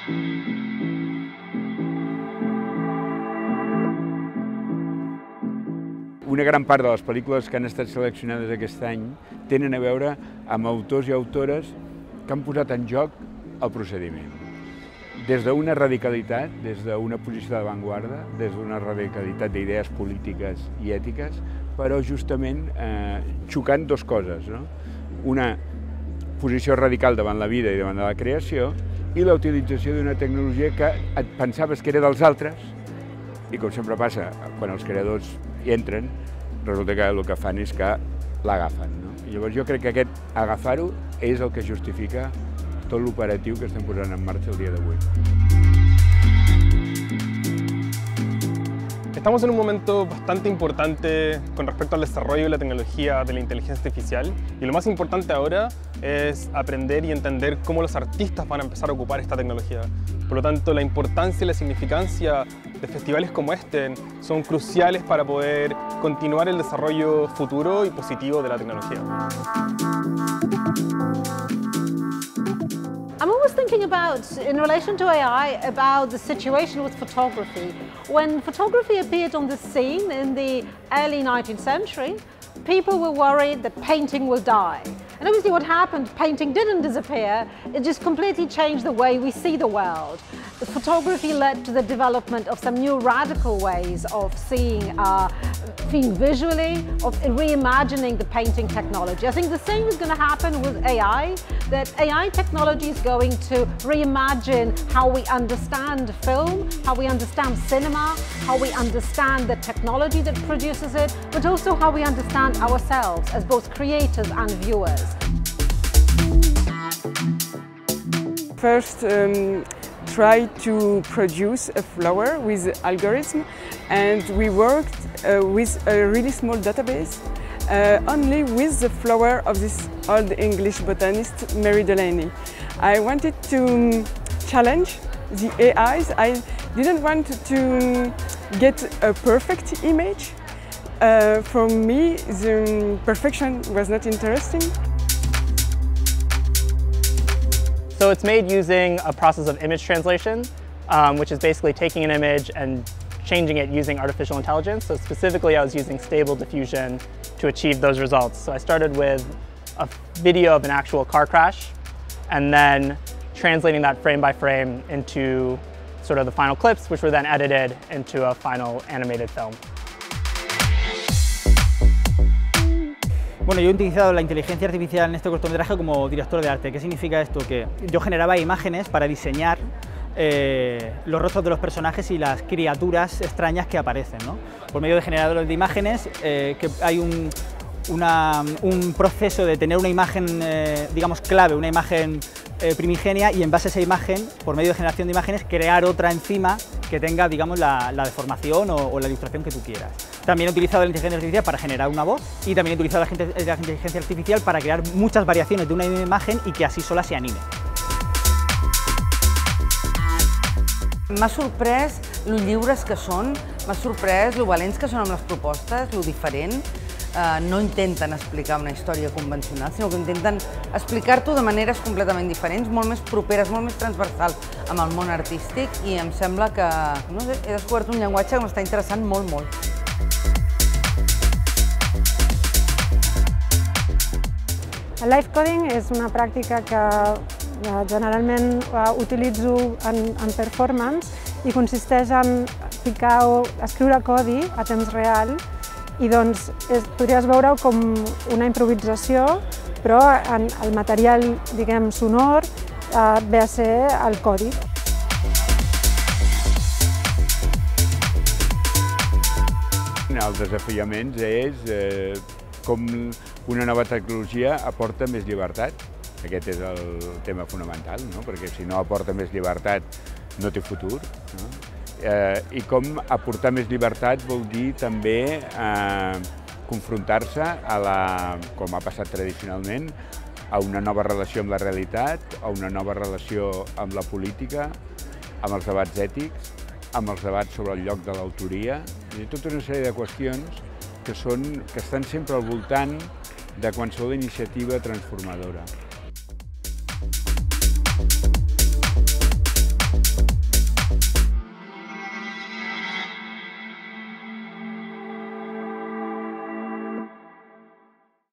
Una gran part de les pel·lícules que han estat seleccionades aquest any tenen a veure amb autors i autores que han posat en joc el procediment. Des d'una radicalitat, des d'una posició d'avantguarda, des d'una radicalitat d'idees polítiques i ètiques, però justament xocant dues coses, no? Una posició radical davant la vida i davant de la creació i la utilització d'una tecnologia que et pensaves que era dels altres i, com sempre passa, quan els creadors hi entren, resulta que el que fan és que l'agafen, no? I llavors jo crec que aquest agafar-ho és el que justifica tot l'operatiu que estem posant en marxa el dia d'avui. Estamos en un momento bastante importante con respecto al desarrollo de la tecnología de la inteligencia artificial y lo más importante ahora es aprender y entender cómo los artistas van a empezar a ocupar esta tecnología. Por lo tanto, la importancia y la significancia de festivales como este son cruciales para poder continuar el desarrollo futuro y positivo de la tecnología. I'm always thinking about, in relation to AI, about the situation with photography. When photography appeared on the scene in the early 19th century, people were worried that painting will die. And obviously what happened, painting didn't disappear, it just completely changed the way we see the world. The photography led to the development of some new radical ways of seeing visually, of reimagining the painting technology. I think the same is going to happen with AI, that AI technology is going to reimagine how we understand film, how we understand cinema, how we understand the technology that produces it, but also how we understand ourselves as both creators and viewers. First, try to produce a flower with algorithm, and we worked with a really small database only with the flower of this old English botanist Mary Delaney. I wanted to challenge the AIs. I didn't want to get a perfect image. For me, the perfection was not interesting. So it's made using a process of image translation, which is basically taking an image and changing it using artificial intelligence. So specifically, I was using Stable Diffusion to achieve those results. So I started with a video of an actual car crash, and then translating that frame by frame into sort of the final clips, which were then edited into a final animated film. Bueno, yo he utilizado la inteligencia artificial en este cortometraje como director de arte. ¿Qué significa esto? Que yo generaba imágenes para diseñar los rostros de los personajes y las criaturas extrañas que aparecen, ¿no? Por medio de generadores de imágenes, que hay un proceso de tener una imagen, digamos, clave, una imagen primigenia, y en base a esa imagen, por medio de generación de imágenes, crear otra encima que tenga, digamos, la deformación o la ilustración que tú quieras. También he utilizado la inteligencia artificial para generar una voz, y también he utilizado la inteligencia artificial para crear muchas variaciones de una imagen y que así sola se anime. M'ha sorprès lo lliures que són, m'ha sorprès lo valents que són amb les propostes, lo diferent. No intenten explicar una història convencional, sinó que intenten explicar-t'ho de maneres completament diferents, molt més properes, molt més transversals amb el món artístic, i em sembla que, no sé, he descobert un llenguatge que m'està interessant molt, molt. El live coding és una pràctica que generalment utilitzo en performance i consisteix en picar o escriure codi a temps real, i doncs podries veure-ho com una improvisació, però el material, diguem, sonor ve a ser el codi. Els desafiaments és com una nova tecnologia aporta més llibertat. Aquest és el tema fonamental, no? Perquè si no aporta més llibertat no té futur, no? I com aportar més llibertat vol dir també confrontar-se, com ha passat tradicionalment, a una nova relació amb la realitat, a una nova relació amb la política, amb els debats ètics, amb els debats sobre el lloc de l'autoria, i tota una sèrie de qüestions que estan sempre al voltant de qualsevol iniciativa transformadora.